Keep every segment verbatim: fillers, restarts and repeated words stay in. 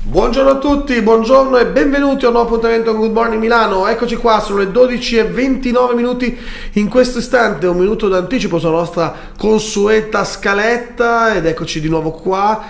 Buongiorno a tutti, buongiorno e benvenuti a un nuovo appuntamento con Good Morning Milano. Eccoci qua, sono le dodici e ventinove minuti in questo istante, un minuto d'anticipo sulla nostra consueta scaletta ed eccoci di nuovo qua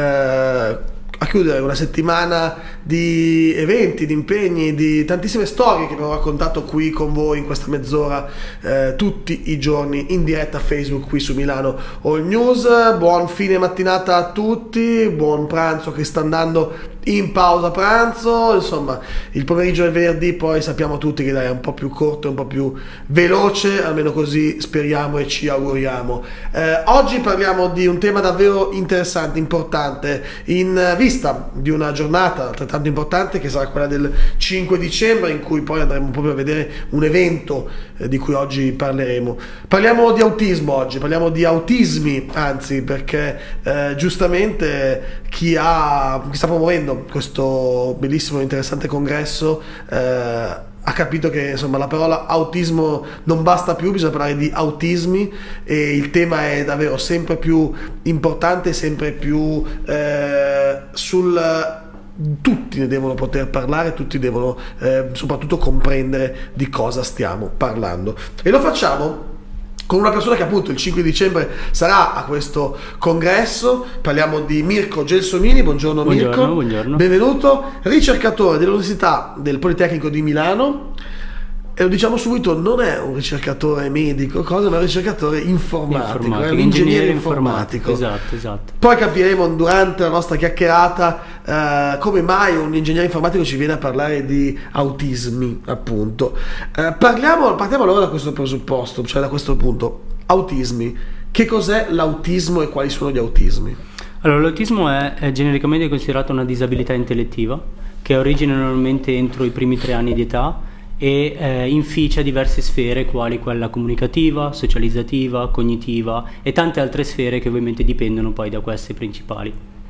eh, a chiudere una settimana di eventi, di impegni, di tantissime storie che abbiamo raccontato qui con voi in questa mezz'ora eh, tutti i giorni in diretta Facebook qui su Milano All News. Buon fine mattinata a tutti, buon pranzo che sta andando in pausa pranzo, insomma il pomeriggio del venerdì poi sappiamo tutti che dai, è un po' più corto, un po' più veloce, almeno così speriamo e ci auguriamo. Eh, oggi parliamo di un tema davvero interessante, importante, in vista di una giornata altrettanto importante che sarà quella del cinque dicembre, in cui poi andremo proprio a vedere un evento eh, di cui oggi parleremo. Parliamo di autismo oggi, parliamo di autismi, anzi, perché eh, giustamente chi, ha, chi sta promuovendo questo bellissimo e interessante congresso eh, ha capito che insomma la parola autismo non basta più, bisogna parlare di autismi e il tema è davvero sempre più importante, sempre più eh, sul... tutti ne devono poter parlare, tutti devono eh, soprattutto comprendere di cosa stiamo parlando e lo facciamo con una persona che appunto il cinque dicembre sarà a questo congresso. Parliamo di Mirko Gelsomini. Buongiorno, buongiorno Mirko, buongiorno. Benvenuto, ricercatore dell'Università del Politecnico di Milano. E lo diciamo subito, non è un ricercatore medico, cosa, ma è un ricercatore informatico, informatico è un ingegnere informatico. Esatto, esatto. Poi capiremo durante la nostra chiacchierata eh, come mai un ingegnere informatico ci viene a parlare di autismi, appunto. Eh, parliamo, partiamo allora da questo presupposto, cioè da questo punto. Autismi. Che cos'è l'autismo e quali sono gli autismi? Allora, l'autismo è, è genericamente considerato una disabilità intellettiva che ha origine normalmente entro i primi tre anni di età e eh, inficia diverse sfere quali quella comunicativa, socializzativa, cognitiva e tante altre sfere che ovviamente dipendono poi da queste principali.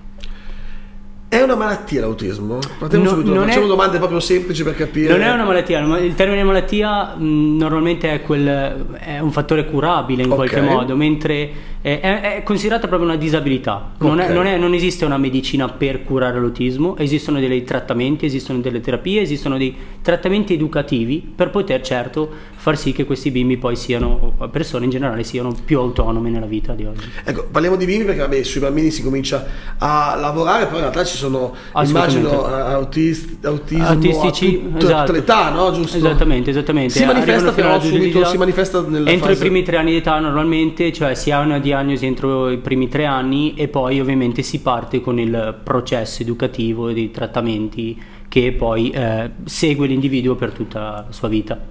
È una malattia l'autismo? Partiamo no, subito, facciamo è, domande proprio semplici per capire. Non è una malattia, il termine malattia mh, normalmente è, quel, è un fattore curabile in okay. qualche modo, mentre è, è considerata proprio una disabilità. Non, okay. è, non, è, non esiste una medicina per curare l'autismo, esistono dei trattamenti, esistono delle terapie, esistono dei trattamenti educativi per poter certo far sì che questi bimbi poi siano, o persone in generale, siano più autonome nella vita di oggi. Ecco, parliamo di bimbi perché vabbè, sui bambini si comincia a lavorare, però in realtà ci sono, immagino, autist, autismo autistici, a tut, esatto. tutte le età, no? Giusto? Esattamente, esattamente. Si manifesta però subito, si manifesta nella entro fase... i primi tre anni di età normalmente, cioè si ha una diagnosi entro i primi tre anni e poi ovviamente si parte con il processo educativo e dei trattamenti che poi eh, segue l'individuo per tutta la sua vita.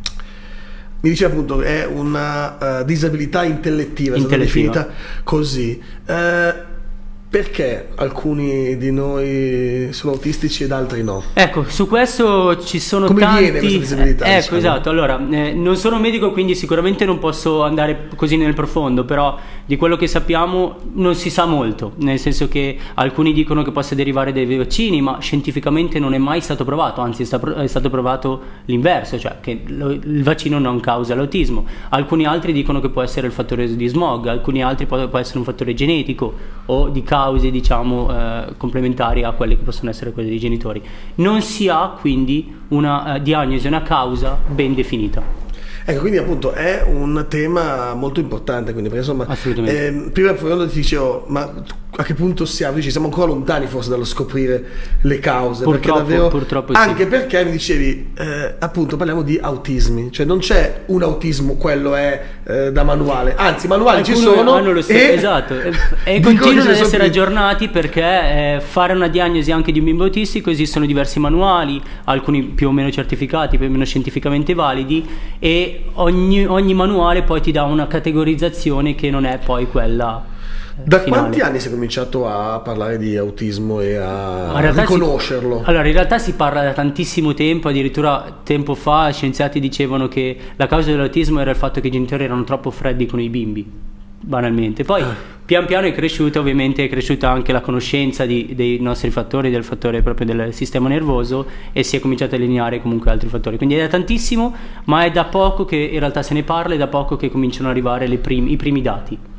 Mi dice appunto è una uh, disabilità intellettiva, è stata definita così. Uh, Perché alcuni di noi sono autistici ed altri no? Ecco, su questo ci sono Come tanti... viene questa disabilità? Ecco, diciamo. esatto. Allora, eh, non sono medico, quindi sicuramente non posso andare così nel profondo, però di quello che sappiamo non si sa molto, nel senso che alcuni dicono che possa derivare dai vaccini, ma scientificamente non è mai stato provato, anzi è stato provato l'inverso, cioè che lo, il vaccino non causa l'autismo. Alcuni altri dicono che può essere il fattore di smog, alcuni altri può, può essere un fattore genetico o di cause diciamo eh, complementari a quelle che possono essere quelle dei genitori. Non si ha quindi una eh, diagnosi, una causa ben definita. Ecco, quindi appunto è un tema molto importante, quindi perché insomma eh, prima quando ti dicevo ma a che punto siamo? Dici, siamo ancora lontani forse dallo scoprire le cause, purtroppo, perché davvero purtroppo anche sì. Perché mi dicevi eh, appunto parliamo di autismi, cioè non c'è un autismo, quello è eh, da manuale, anzi manuali Alcuni ci sono hanno lo stesso, e, esatto, e, e continuano ad essere aggiornati perché eh, fare una diagnosi anche di un bimbo autistico esistono diversi manuali, alcuni più o meno certificati, più o meno scientificamente validi, e ogni, ogni manuale poi ti dà una categorizzazione che non è poi quella Da finale. Quanti anni si è cominciato a parlare di autismo e a riconoscerlo? Si, allora in realtà si parla da tantissimo tempo, addirittura tempo fa scienziati dicevano che la causa dell'autismo era il fatto che i genitori erano troppo freddi con i bimbi, banalmente. Poi ah. pian piano è cresciuta, ovviamente è cresciuta anche la conoscenza di, dei nostri fattori, del fattore proprio del sistema nervoso, e si è cominciato a allineare comunque altri fattori, quindi è da tantissimo, ma è da poco che in realtà se ne parla, è da poco che cominciano ad arrivare le primi, i primi dati.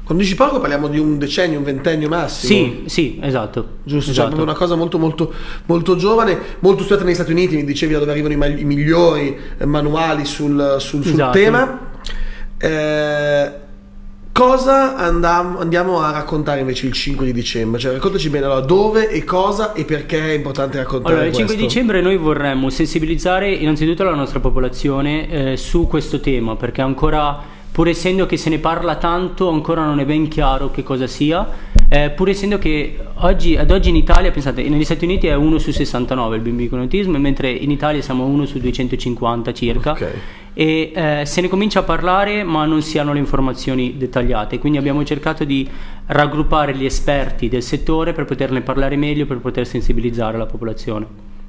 Quando dici poco parliamo di un decennio, un ventennio massimo. Sì, sì, esatto. Giusto, esatto. Cioè proprio una cosa molto molto molto giovane, molto studiata negli Stati Uniti, mi dicevi da dove arrivano i, ma- i migliori eh, manuali sul, sul, sul Esatto. tema. Eh, cosa andam- andiamo a raccontare invece il cinque di dicembre? Cioè raccontaci bene allora dove e cosa e perché è importante raccontare Allora, il cinque questo. dicembre noi vorremmo sensibilizzare innanzitutto la nostra popolazione eh, su questo tema, perché ancora, pur essendo che se ne parla tanto, ancora non è ben chiaro che cosa sia, eh, pur essendo che oggi, ad oggi in Italia, pensate, negli Stati Uniti è uno su sessantanove il bimbi con autismo, mentre in Italia siamo uno su duecentocinquanta circa. Ok. E eh, se ne comincia a parlare ma non si hanno le informazioni dettagliate, quindi abbiamo cercato di raggruppare gli esperti del settore per poterne parlare meglio, per poter sensibilizzare la popolazione.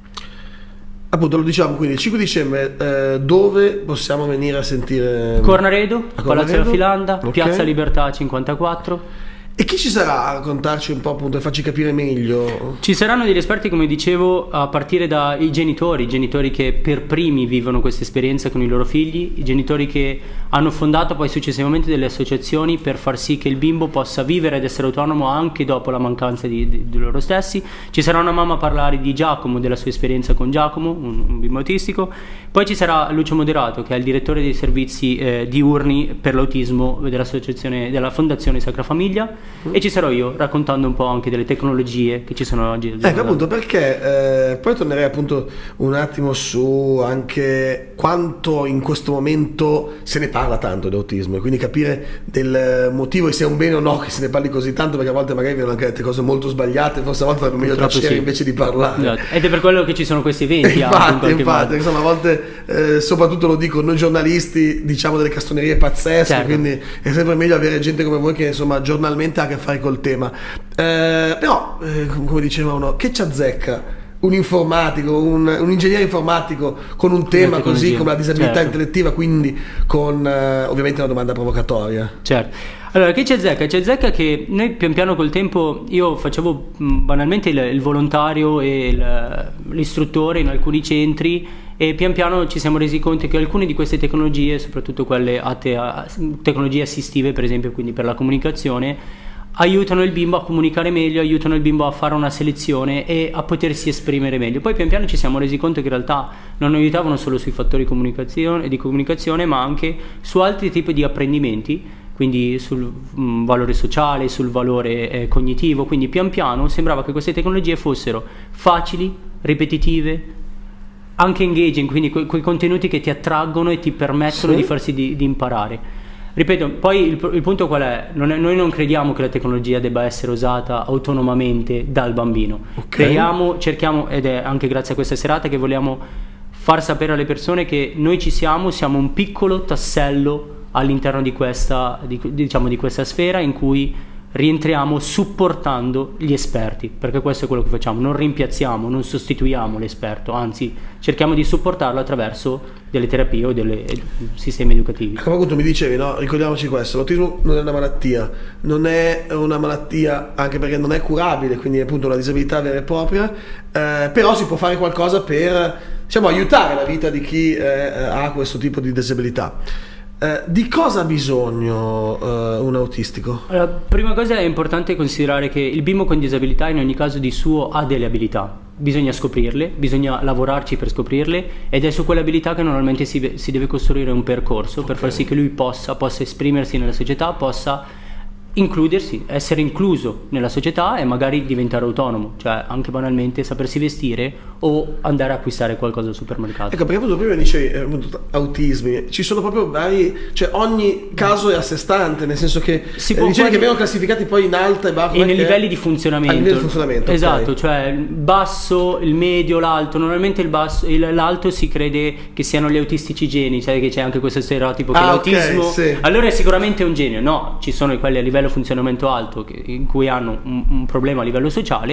Appunto lo diciamo, quindi il cinque dicembre eh, dove possiamo venire a sentire? Cornaredo, A Palazzo Cornaredo? della Filanda, Ok. Piazza Libertà cinquantaquattro. E chi ci sarà a raccontarci un po', appunto, e farci capire meglio? Ci saranno degli esperti, come dicevo, a partire dai genitori, i genitori che per primi vivono questa esperienza con i loro figli, i genitori che hanno fondato poi successivamente delle associazioni per far sì che il bimbo possa vivere ed essere autonomo anche dopo la mancanza di, di, di loro stessi. Ci sarà una mamma a parlare di Giacomo, della sua esperienza con Giacomo, un, un bimbo autistico. Poi ci sarà Lucio Moderato, che è il direttore dei servizi eh, diurni per l'autismo dell'associazione, della Fondazione Sacra Famiglia. E ci sarò io raccontando un po' anche delle tecnologie che ci sono oggi. Ecco, appunto, perché eh, poi tornerei appunto un attimo su anche quanto in questo momento se ne parla tanto di autismo e quindi capire del motivo e se è un bene o no che se ne parli così tanto, perché a volte magari vengono anche dette cose molto sbagliate, forse a volte sarebbe meglio Purtroppo tacere sì. invece di parlare. Esatto. Ed è per quello che ci sono questi eventi. Infatti, anche in qualche infatti, modo. insomma, a volte eh, soprattutto lo dico, noi giornalisti diciamo delle castonerie pazzesche, Certo. quindi è sempre meglio avere gente come voi che insomma giornalmente ha a che fare col tema. Eh, però, eh, come diceva uno, che ci azzecca un informatico, un, un ingegnere informatico con un tema così tecnologia. come la disabilità Certo. intellettiva, quindi con eh, ovviamente una domanda provocatoria. Certo. Allora, che ci azzecca? Ci azzecca che noi pian piano col tempo, io facevo mh, banalmente il, il volontario e il- l'istruttore in alcuni centri e pian piano ci siamo resi conto che alcune di queste tecnologie, soprattutto quelle atte a tecnologie assistive per esempio, quindi per la comunicazione, aiutano il bimbo a comunicare meglio, aiutano il bimbo a fare una selezione e a potersi esprimere meglio. Poi pian piano ci siamo resi conto che in realtà non aiutavano solo sui fattori comunicazione, di comunicazione, ma anche su altri tipi di apprendimenti, quindi sul mh, valore sociale, sul valore eh, cognitivo. Quindi pian piano sembrava che queste tecnologie fossero facili, ripetitive, anche engaging, quindi que- quei contenuti che ti attraggono e ti permettono Sì. di farsi di, di imparare. Ripeto, poi il, il punto qual è? Non è? Noi non crediamo che la tecnologia debba essere usata autonomamente dal bambino. Ok. Crediamo, cerchiamo, ed è anche grazie a questa serata che vogliamo far sapere alle persone che noi ci siamo, siamo un piccolo tassello all'interno di questa, di, diciamo, di questa sfera in cui rientriamo supportando gli esperti, perché questo è quello che facciamo, non rimpiazziamo, non sostituiamo l'esperto, anzi cerchiamo di supportarlo attraverso delle terapie o dei sistemi educativi. Come appunto mi dicevi, no? Ricordiamoci questo, l'autismo non è una malattia, non è una malattia anche perché non è curabile, quindi è appunto una disabilità vera e propria, eh, però si può fare qualcosa per, diciamo, aiutare la vita di chi eh, ha questo tipo di disabilità. Eh, di cosa ha bisogno eh, un autistico? Allora, prima cosa è importante considerare che il bimbo con disabilità in ogni caso di suo ha delle abilità, bisogna scoprirle, bisogna lavorarci per scoprirle ed è su quelle abilità che normalmente si, si deve costruire un percorso per far sì che lui possa, possa esprimersi nella società, possa includersi, essere incluso nella società e magari diventare autonomo, cioè anche banalmente sapersi vestire o andare a acquistare qualcosa al supermercato. Ecco, perché appunto prima dicevi eh, appunto, autismi, ci sono proprio vari, cioè ogni caso è a sé stante, nel senso che Si eh, può dicevi quasi- che vengono classificati poi in alta e bassa E nei livelli di funzionamento. A livello di funzionamento, ok. Esatto, cioè il basso, il medio, l'alto. Normalmente il basso, il- l'alto si crede che siano gli autistici geni, cioè che c'è anche questo stereotipo che Ah, l'autismo ok, sì. allora è sicuramente un genio. No, ci sono quelli a livello funzionamento alto che- in cui hanno un, un problema a livello sociale.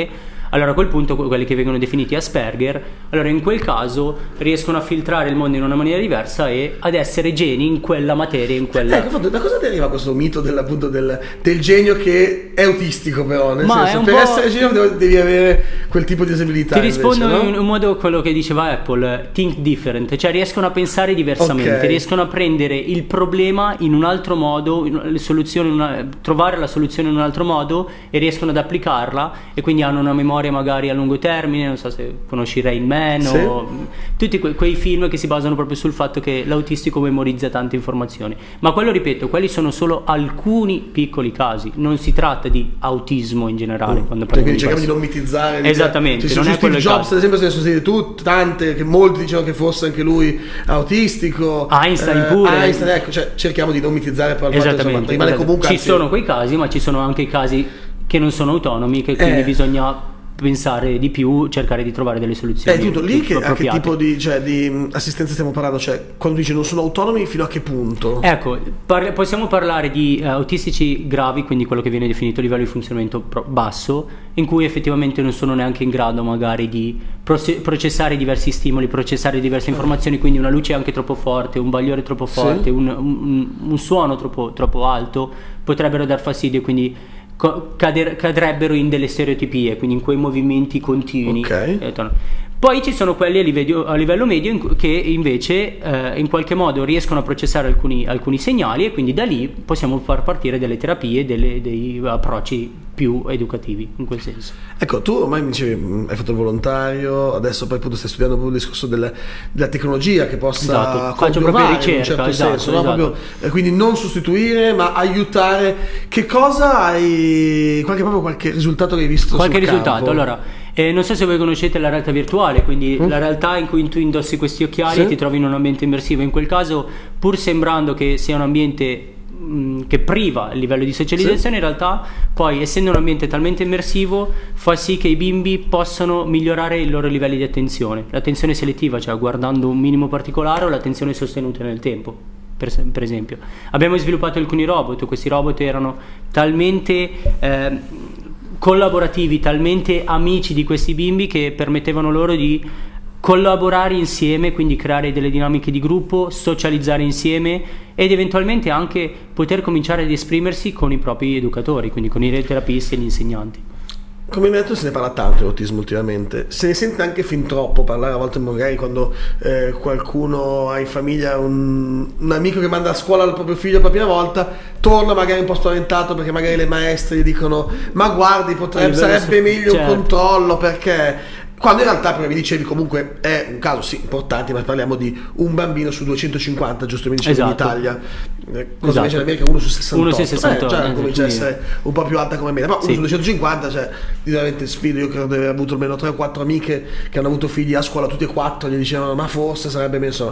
allora a quel punto quelli che vengono definiti Asperger, allora in quel caso riescono a filtrare il mondo in una maniera diversa e ad essere geni in quella materia, in quella... Ecco, da cosa deriva questo mito del, appunto, del, del genio che è autistico però? Nel Ma senso, per essere genio devi avere quel tipo di disabilità. Ti rispondo invece, no? in un modo quello che diceva Apple, think different, cioè riescono a pensare diversamente, okay. riescono a prendere il problema in un altro modo, le soluzioni una, trovare la soluzione in un altro modo e riescono ad applicarla, e quindi hanno una memoria magari a lungo termine. Non so se conosci Rain Man, sì. o tutti que quei film che si basano proprio sul fatto che l'autistico memorizza tante informazioni. Ma quello, ripeto, quelli sono solo alcuni piccoli casi, non si tratta di autismo in generale. Mm. Quando quindi cerchiamo di non mitizzare. Esattamente. Cioè, non su Steve Jobs, ad esempio, se ne sono sentite tutte, tante, che molti dicevano che fosse anche lui autistico. Einstein eh, pure. Einstein, ecco, cioè, cerchiamo di non mitizzare per il fatto, insomma, rimane comunque ci anche... sono quei casi, ma ci sono anche i casi che non sono autonomi, che quindi eh. bisogna pensare di più, cercare di trovare delle soluzioni. Eh, tutto lì che, a che tipo di, cioè, di assistenza stiamo parlando? Cioè, quando dici non sono autonomi, fino a che punto? Ecco, par possiamo parlare di uh, autistici gravi, quindi quello che viene definito livello di funzionamento basso, in cui effettivamente non sono neanche in grado magari di processare diversi stimoli, processare diverse informazioni, quindi una luce anche troppo forte, un bagliore troppo forte, sì. un, un, un suono troppo, troppo alto potrebbero dar fastidio, quindi Cader, cadrebbero in delle stereotipie, quindi in quei movimenti continui. Okay. Eh, Poi ci sono quelli a livello, a livello medio in, che invece eh, in qualche modo riescono a processare alcuni, alcuni segnali, e quindi da lì possiamo far partire delle terapie, delle, dei approcci più educativi in quel senso. Ecco, tu ormai mi dicevi, hai fatto il volontario, adesso poi appunto stai studiando proprio il discorso della, della tecnologia che possa esatto. Faccio proprio ricerca, in un certo esatto, senso, no? esatto. Proprio, eh, quindi non sostituire ma aiutare. Che cosa hai, qualche, proprio qualche risultato che hai visto qualche sul risultato campo? Allora, eh, non so se voi conoscete la realtà virtuale, quindi mm. la realtà in cui tu indossi questi occhiali, sì. e ti trovi in un ambiente immersivo. In quel caso, pur sembrando che sia un ambiente mh, che priva il livello di socializzazione, sì. in realtà poi, essendo un ambiente talmente immersivo, fa sì che i bimbi possano migliorare i loro livelli di attenzione, l'attenzione selettiva, cioè guardando un minimo particolare, o l'attenzione sostenuta nel tempo. Per, per esempio, abbiamo sviluppato alcuni robot. Questi robot erano talmente eh, collaborativi, talmente amici di questi bimbi, che permettevano loro di collaborare insieme, quindi creare delle dinamiche di gruppo, socializzare insieme ed eventualmente anche poter cominciare ad esprimersi con i propri educatori, quindi con i terapisti e gli insegnanti. Come mi hai detto, se ne parla tanto di autismo ultimamente, se ne sente anche fin troppo parlare, a volte magari quando eh, qualcuno ha in famiglia un, un amico che manda a scuola il proprio figlio per la prima volta, torna magari un po' spaventato perché magari le maestre gli dicono ma guardi, potrebbe, sarebbe meglio certo. un controllo, perché... Quando in realtà, come vi dicevi, comunque è un caso sì importante, ma parliamo di un bambino su duecentocinquanta, giusto, mi dicevi, esatto. in Italia, cosa esatto. invece in America uno su sessantotto, uno su sessantotto, eh, già eh, comincia a essere un po' più alta come media, ma sì. uno su duecentocinquanta, cioè veramente sfido. Io credo di aver avuto almeno tre o quattro amiche che hanno avuto figli a scuola, tutti e quattro gli dicevano ma forse sarebbe messo.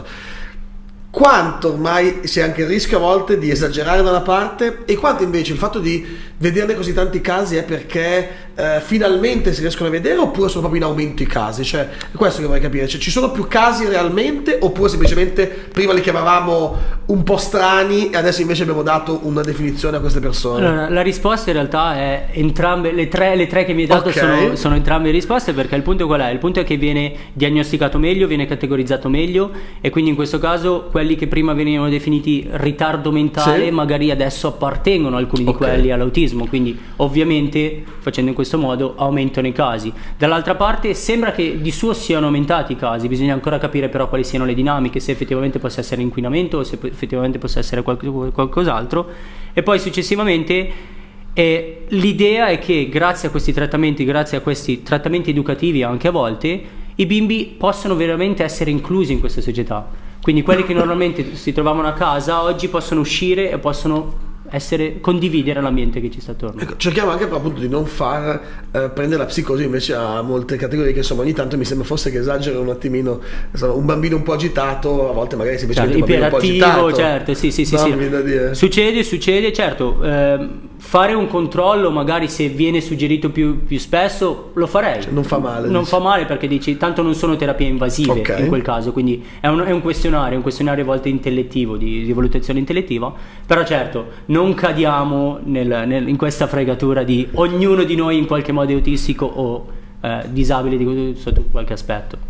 Quanto ormai c'è anche il rischio a volte di esagerare da una parte, e quanto invece il fatto di vederne così tanti casi è perché eh, finalmente si riescono a vedere, oppure sono proprio in aumento i casi? Cioè, è questo che vorrei capire, cioè, ci sono più casi realmente, oppure semplicemente prima li chiamavamo un po' strani e adesso invece abbiamo dato una definizione a queste persone? Allora, la risposta in realtà è entrambe, le tre, le tre che mi hai dato, okay. sono, sono entrambe risposte, perché il punto qual è? Il punto è che viene diagnosticato meglio, viene categorizzato meglio, e quindi in questo caso quelli che prima venivano definiti ritardo mentale, sì. magari adesso appartengono alcuni di okay. quelli all'autismo, quindi ovviamente facendo in questo modo aumentano i casi. Dall'altra parte sembra che di suo siano aumentati i casi, bisogna ancora capire però quali siano le dinamiche, se effettivamente possa essere inquinamento o se effettivamente possa essere qualc qualcos'altro. E poi successivamente eh, l'idea è che grazie a questi trattamenti, grazie a questi trattamenti educativi anche a volte, i bimbi possono veramente essere inclusi in questa società. Quindi quelli che normalmente si trovavano a casa oggi possono uscire e possono essere, condividere l'ambiente che ci sta attorno. Ecco, cerchiamo anche però appunto di non far eh, prendere la psicosi invece a molte categorie, che insomma ogni tanto mi sembra forse che esagero un attimino, insomma, un bambino un po' agitato a volte magari semplicemente certo, un bambino un po' agitato, certo, sì sì sì, sì. Da dire. succede succede certo, eh, fare un controllo magari se viene suggerito più, più spesso lo farei, cioè, non fa male, non dici. fa male perché dici tanto non sono terapie invasive, okay. in quel caso, quindi è un, è un questionario un questionario a volte intellettivo, di, di valutazione intellettiva, però certo non cadiamo nel, nel, in questa fregatura di ognuno di noi in qualche modo è autistico o eh, disabili di, sotto qualche aspetto.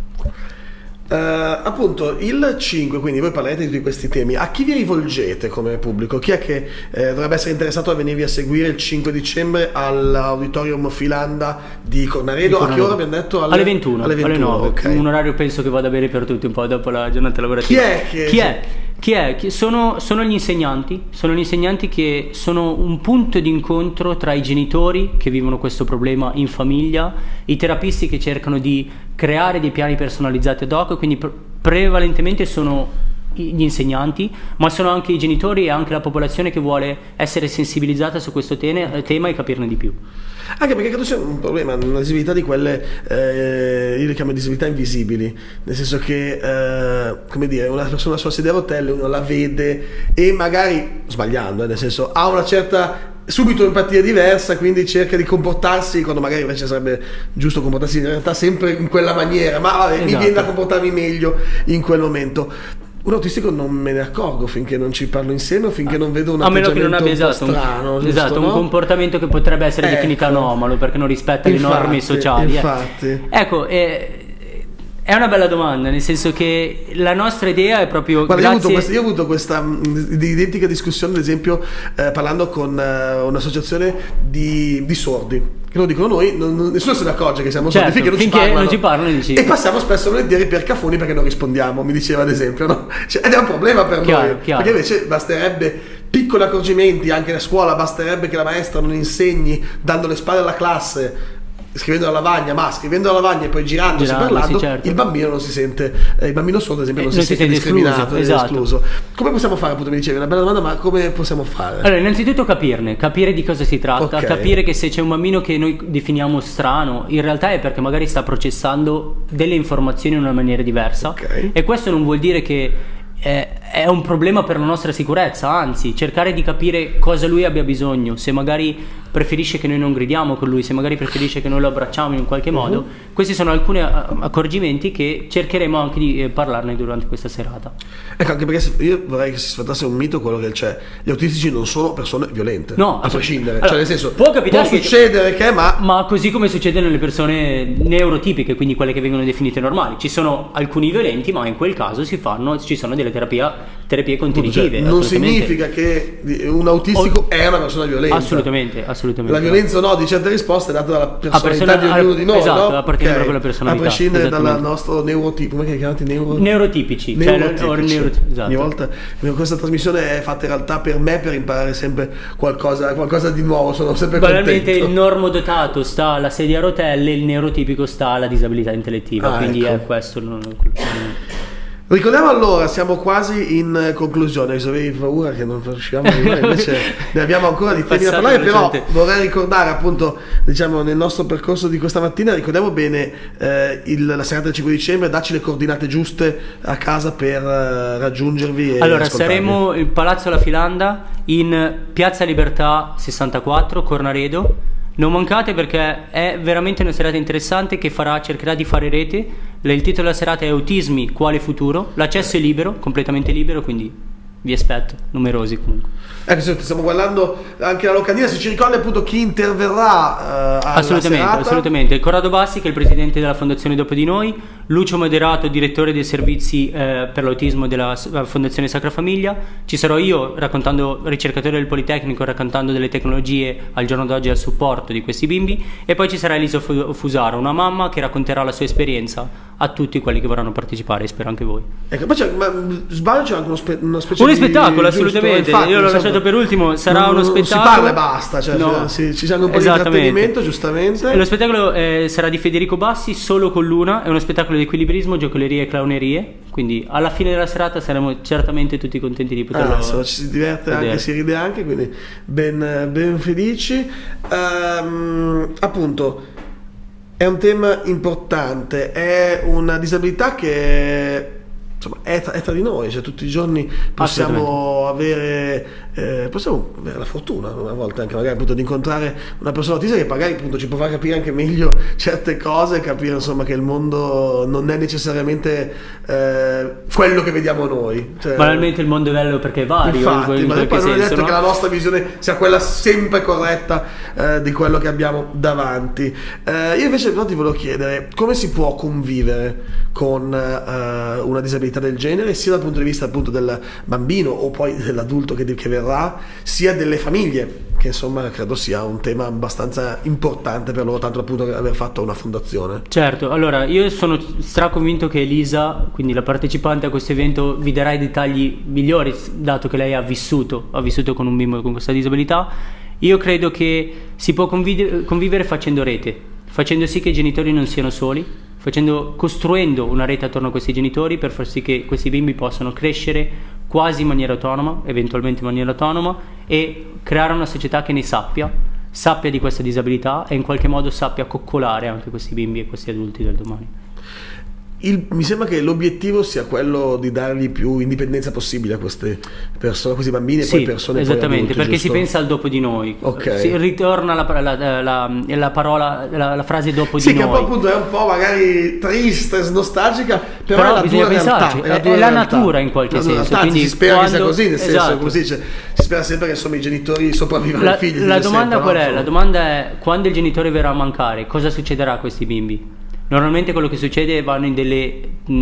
Uh, appunto il cinque, quindi voi parlerete di tutti questi temi, a chi vi rivolgete come pubblico? Chi è che eh, dovrebbe essere interessato a venirvi a seguire il cinque dicembre all'Auditorium Filanda di Cornaredo? A che ora abbiamo detto? Alle, alle ventuno, alle ventuno, alle nove, okay. Un orario penso che vada bene per tutti un po' dopo la giornata lavorativa. Chi è che... Chi è? Chi è? Chi sono, sono gli insegnanti, sono gli insegnanti che sono un punto di incontro tra i genitori che vivono questo problema in famiglia, i terapisti che cercano di creare dei piani personalizzati ad hoc, quindi pre- prevalentemente sono gli insegnanti, ma sono anche i genitori e anche la popolazione che vuole essere sensibilizzata su questo tene- tema e capirne di più. Anche perché credo sia un problema, una disabilità di quelle, eh, io le chiamo disabilità invisibili, nel senso che, eh, come dire, una persona sulla sedia a rotelle, uno la vede e magari, sbagliando, eh, nel senso, ha una certa subito empatia diversa, quindi cerca di comportarsi quando magari invece sarebbe giusto comportarsi in realtà sempre in quella maniera, ma vabbè, esatto. Mi viene da comportarmi meglio in quel momento. Un autistico non me ne accorgo finché non ci parlo insieme o finché non vedo un a meno che non abbia un esatto, strano, un, giusto, esatto no? Un comportamento che potrebbe essere ecco. definito anomalo perché non rispetta infatti, le norme sociali. Infatti. Eh. Ecco, eh, è una bella domanda, nel senso che la nostra idea è proprio. Guarda, grazie... io, ho avuto questa, io ho avuto questa mh, identica discussione, ad esempio, eh, parlando con eh, un'associazione di, di sordi. Che lo dicono noi, non, non, nessuno se ne accorge che siamo certo, sordi finché non finché ci parlano, non ci parlano dici... e passiamo spesso volentieri per cafoni perché non rispondiamo, mi diceva ad esempio, no? Cioè, ed è un problema per chiaro, noi chiaro. Perché invece basterebbe piccoli accorgimenti anche a scuola, basterebbe che la maestra non insegni dando le spalle alla classe, scrivendo alla lavagna, ma scrivendo alla lavagna e poi girandosi, Girando, parlando, sì, certo. il bambino non si sente, eh, il bambino sordo ad esempio non, eh, si, non sente si sente discriminato, escluso, esatto. escluso. Come possiamo fare, appunto mi dicevi, una bella domanda, ma come possiamo fare? Allora, innanzitutto capirne, capire di cosa si tratta, Okay. capire che se c'è un bambino che noi definiamo strano, in realtà è perché magari sta processando delle informazioni in una maniera diversa, Okay. e questo non vuol dire che eh, è un problema per la nostra sicurezza, anzi, cercare di capire cosa lui abbia bisogno, se magari preferisce che noi non gridiamo con lui, se magari preferisce che noi lo abbracciamo in qualche modo. Uh-huh. Questi sono alcuni accorgimenti che cercheremo anche di eh, parlarne durante questa serata. Ecco, anche perché io vorrei che si sfatasse un mito quello che c'è: gli autistici non sono persone violente, no, a prescindere, allora, cioè nel senso può, può succedere che, che ma... ma così come succede nelle persone neurotipiche, quindi quelle che vengono definite normali, ci sono alcuni violenti, ma in quel caso si fanno, ci sono delle terapie, terapie contenitive. Cioè, non significa che un autistico o... è una persona violenta. Assolutamente, assolutamente. La violenza o no di certe risposte è data dalla personalità persona, di ognuno di noi, esatto, no? appartiene Okay. proprio alla personalità, a prescindere dal nostro neurotipo, come che chiamati neuro... neurotipici, neurotipici. Cioè, neuro... esatto. Ogni volta questa trasmissione è fatta in realtà per me per imparare sempre qualcosa, qualcosa di nuovo, sono sempre banalmente contento. Il normodotato sta alla sedia a rotelle, il neurotipico sta alla disabilità intellettiva, ah, quindi ecco. è questo non... Ricordiamo allora, siamo quasi in conclusione, avevi paura che non riusciamo a arrivare, invece ne abbiamo ancora di temi da parlare, però vorrei ricordare appunto, diciamo, nel nostro percorso di questa mattina, ricordiamo bene eh, il, la serata del cinque dicembre, dacci le coordinate giuste a casa per uh, raggiungervi e allora ascoltarvi. Saremo il Palazzo La Filanda in Piazza Libertà sessantaquattro, Cornaredo. Non mancate perché è veramente una serata interessante che farà, cercherà di fare rete. Il titolo della serata è Autismi, quale futuro? L'accesso è libero, completamente libero, quindi vi aspetto, numerosi comunque. Ecco, stiamo guardando anche la locandina, se ci ricordi appunto chi interverrà uh, alla assolutamente, serata. Assolutamente, Corrado Bassi che è il presidente della Fondazione Dopo di Noi, Lucio Moderato, direttore dei servizi eh, per l'autismo della Fondazione Sacra Famiglia, ci sarò io raccontando, ricercatore del Politecnico, raccontando delle tecnologie al giorno d'oggi al supporto di questi bimbi, e poi ci sarà Elisa Fusaro, una mamma che racconterà la sua esperienza a tutti quelli che vorranno partecipare, e spero anche voi. Ecco, ma, c'è, ma sbaglio, c'è anche uno spe- una specie un di spettacolo, giusto, assolutamente. infatti, io l'ho lasciato per ultimo, sarà non, uno spettacolo. Non si parla e basta, cioè, no. si, ci sarà un po' di intrattenimento, giustamente. Lo spettacolo eh, sarà di Federico Bassi, Solo con Luna, è uno spettacolo di equilibrismo, giocolerie e clownerie, quindi alla fine della serata saremo certamente tutti contenti di poterlo ah, so, ci si diverte vedere. Anche, si ride anche, quindi ben, ben felici. Um, appunto, è un tema importante, è una disabilità che insomma, è, tra, è tra di noi, cioè tutti i giorni possiamo avere, eh, possiamo avere la fortuna una volta anche magari appunto di incontrare una persona autista che magari appunto ci può far capire anche meglio certe cose, capire insomma che il mondo non è necessariamente eh, quello che vediamo noi. Cioè, banalmente il mondo è bello perché è vario. infatti, in ma poi non è detto no? che la nostra visione sia quella sempre corretta eh, di quello che abbiamo davanti. Eh, io invece però ti volevo chiedere come si può convivere con eh, una disabilità del genere, sia dal punto di vista appunto del bambino o poi dell'adulto che, che verrà, sia delle famiglie, che insomma credo sia un tema abbastanza importante per loro, tanto appunto aver fatto una fondazione. Certo, allora io sono straconvinto che Elisa, quindi la partecipante a questo evento, vi darà i dettagli migliori, dato che lei ha vissuto, ha vissuto con un bimbo con questa disabilità. Io credo che si può convivere, convivere facendo rete, facendo sì che i genitori non siano soli, facendo, costruendo una rete attorno a questi genitori per far sì che questi bimbi possano crescere quasi in maniera autonoma, eventualmente in maniera autonoma, e creare una società che ne sappia, sappia di questa disabilità e in qualche modo sappia coccolare anche questi bimbi e questi adulti del domani. Il, mi sembra che l'obiettivo sia quello di dargli più indipendenza possibile a queste persone, a questi bambini e sì, poi persone esattamente, poi adulti, perché giusto? si pensa al dopo di noi, okay. si ritorna la, la, la, la parola, la, la frase dopo sì, di noi. Sì, che poi appunto è un po' magari triste, nostalgica, però, però è la bisogna dura pensarci, realtà, è la, è, è la realtà. natura in qualche la senso. Realtà, quindi si spera quando, che sia così, nel esatto. senso così, cioè, si spera sempre che insomma i genitori sopravvivano la, ai figli. La domanda sempre, qual no? è? La domanda è: quando il genitore verrà a mancare, cosa succederà a questi bimbi? Normalmente quello che succede, vanno in delle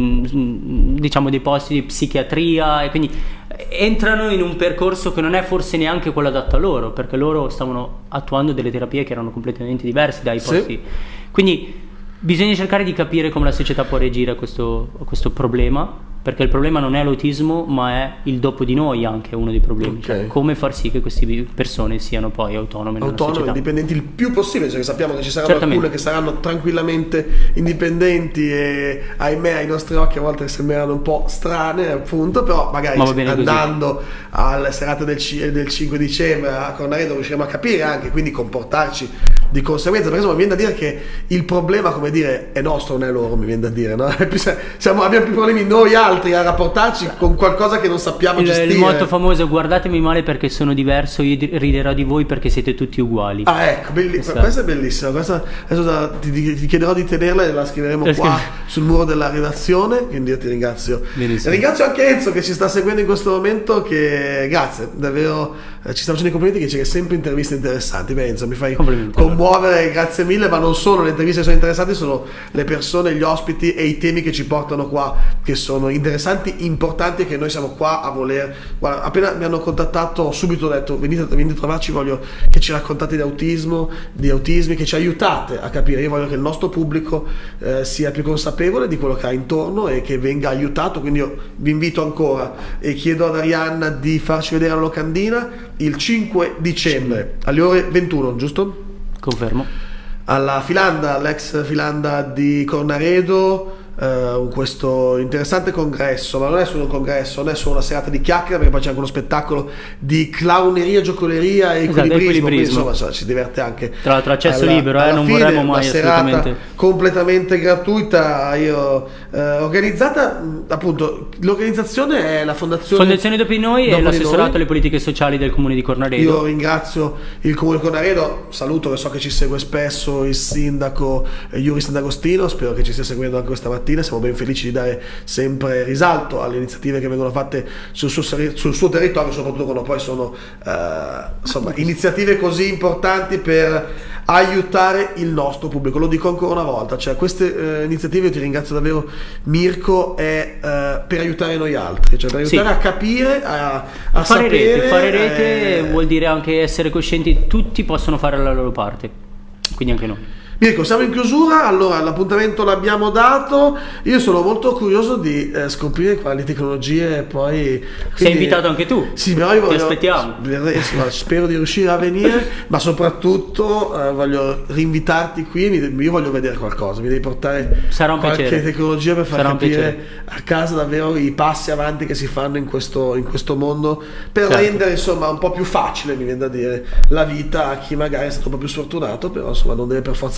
mh, diciamo dei posti di psichiatria e quindi entrano in un percorso che non è forse neanche quello adatto a loro, perché loro stavano attuando delle terapie che erano completamente diverse dai sì. posti. Quindi bisogna cercare di capire come la società può reagire a questo, a questo problema, perché il problema non è l'autismo ma è il dopo di noi, anche uno dei problemi, okay. cioè, come far sì che queste persone siano poi autonome nella autonome, società, indipendenti il più possibile, cioè sappiamo che ci saranno certamente. alcune che saranno tranquillamente indipendenti e ahimè ai nostri occhi a volte sembrano un po' strane appunto, però magari ma andando così. alle serate del, del cinque dicembre a Cornaredo riusciremo a capire anche, quindi comportarci di conseguenza, perché insomma mi viene da dire che il problema, come dire, è nostro, non è loro, mi viene da dire, no? Siamo, abbiamo più problemi noi altri a rapportarci con qualcosa che non sappiamo il, gestire. Il motto famoso: guardatemi male perché sono diverso, io riderò di voi perché siete tutti uguali. Ah, ecco, bellissima, questa è bellissima, questa, adesso ti, ti chiederò di tenerla e la scriveremo la qua scri- sul muro della redazione, quindi io ti ringrazio. Benissimo. E ringrazio anche Enzo che ci sta seguendo in questo momento, che grazie, davvero eh, ci sta facendo i complimenti, che c'è sempre interviste interessanti. Beh Enzo, mi fai commuovere, grazie mille, ma non solo le interviste che sono interessanti, sono le persone, gli ospiti e i temi che ci portano qua, che sono interessanti, importanti e che noi siamo qua a voler. Guarda, appena mi hanno contattato ho subito detto venite, venite a trovarci, voglio che ci raccontate di autismo, di autismi, che ci aiutate a capire. Io voglio che il nostro pubblico eh, sia più consapevole di quello che ha intorno e che venga aiutato, quindi io vi invito ancora e chiedo ad Arianna di farci vedere la locandina il cinque dicembre alle ore ventuno, giusto? Confermo. Alla Filanda, l'ex Filanda di Cornaredo, Uh, questo interessante congresso, ma non è solo un congresso, non è solo una serata di chiacchiere, perché poi c'è anche uno spettacolo di clowneria, giocoleria e esatto, equilibrismo, equilibrismo. Quindi, insomma, si diverte anche. Tra l'altro accesso alla, libero, eh, non fine, vorremmo mai una serata assolutamente completamente gratuita. Io eh, organizzata appunto, l'organizzazione è la fondazione Fondazione Dopo di Noi Dopo e di l'assessorato Noi. alle politiche sociali del comune di Cornaredo. Io ringrazio il comune di Cornaredo, saluto, che so che ci segue spesso il sindaco eh, Iuris D'Agostino, spero che ci stia seguendo anche questa mattina. Siamo ben felici di dare sempre risalto alle iniziative che vengono fatte sul suo, sul suo territorio, soprattutto quando poi sono eh, insomma, iniziative così importanti per aiutare il nostro pubblico. Lo dico ancora una volta, cioè queste eh, iniziative, io ti ringrazio davvero Mirko, è eh, per aiutare noi altri, cioè per aiutare sì. a capire, a, a fare sapere, rete, fare rete eh... vuol dire anche essere coscienti, tutti possono fare la loro parte, quindi anche noi. Mirko, siamo in chiusura, allora l'appuntamento l'abbiamo dato, io sono molto curioso di eh, scoprire quali tecnologie poi... Quindi, sei invitato anche tu, sì, però io voglio, ti aspettiamo. Spero di riuscire a venire, ma soprattutto eh, voglio rinvitarti qui, io voglio vedere qualcosa, mi devi portare Sarà un qualche piacere. tecnologia per far Sarà capire a casa davvero i passi avanti che si fanno in questo, in questo mondo, per certo. rendere insomma un po' più facile, mi viene da dire, la vita a chi magari è stato un po' più sfortunato, però insomma non deve per forza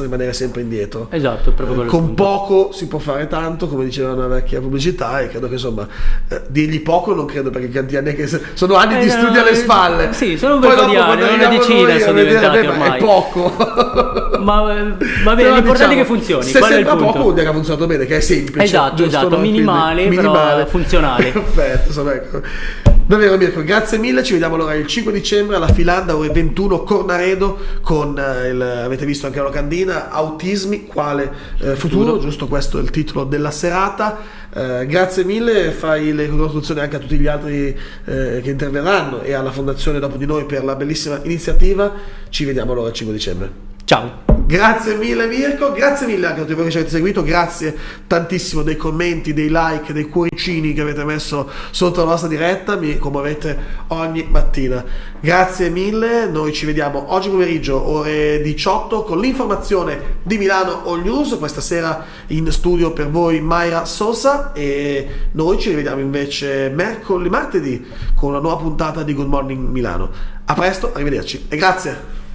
rimanere sempre indietro. Esatto, proprio eh, con poco si può fare tanto, come diceva una vecchia pubblicità, e credo che insomma eh, dirgli poco non credo, perché quanti anni è che sono anni eh, di no, studio alle spalle. Sì, sono un bel po' di anni, una decina sono diventati ormai. È poco. Ma va bene, l'importante diciamo, è che funzioni. Se sembra è poco vuol dire che ha funzionato bene, che è semplice. Esatto, esatto, no? minimale, Quindi, però minimale. funzionale. Perfetto, insomma, ecco. Davvero Mirko, grazie mille, ci vediamo allora il cinque dicembre alla Filanda, ore ventuno, Cornaredo, con eh, il, avete visto anche la locandina, Autismi, quale eh, futuro, futuro, giusto, questo è il titolo della serata. Eh, grazie mille, fai le congratulazioni anche a tutti gli altri eh, che interverranno e alla Fondazione Dopo di Noi per la bellissima iniziativa. Ci vediamo allora il cinque dicembre. Ciao. Grazie mille Mirko, grazie mille anche a tutti voi che ci avete seguito, grazie tantissimo dei commenti, dei like, dei cuoricini che avete messo sotto la nostra diretta, mi commuovete ogni mattina. Grazie mille, noi ci vediamo oggi pomeriggio ore diciotto con l'informazione di Milano All News, questa sera in studio per voi Mayra Sosa, e noi ci rivediamo invece mercoledì, martedì con una nuova puntata di Good Morning Milano. A presto, arrivederci e grazie.